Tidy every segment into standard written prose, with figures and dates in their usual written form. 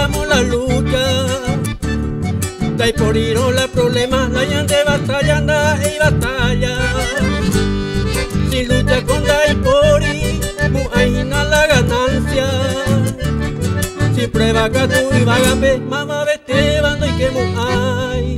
amo la lucha. Dai por ir la problema, la llante batalla, anda y batalla. Si lucha con dai por ir, muaina la ganancia. Si prueba que tú y vagambe, mamá vete bando y que muay.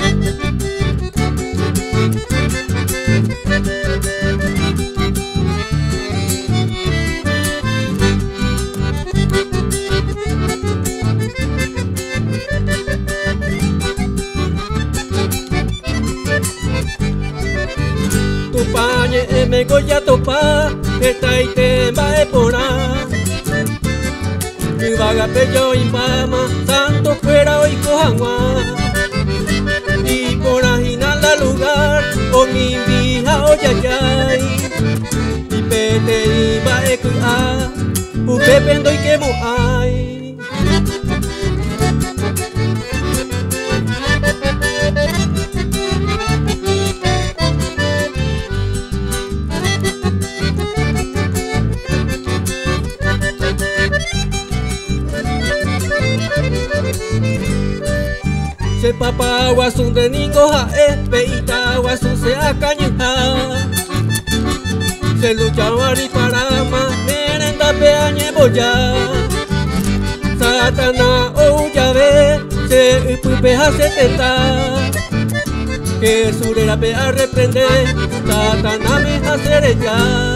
Pañe me goya topa, esta y te va a porar. Mi vaga pello y mama, santo fuera hoy cojanguá. Y por ahí nada lugar, con mi vieja oyayay. Y pete y va a cuidar, un pependo y que moay. Se papa guasun de ningoja peita guasun se acañita. Se lucha mari para más merenda peañe boya. Satana o llave se pupeja se teta. Que surera pea reprende Satana me hace ya.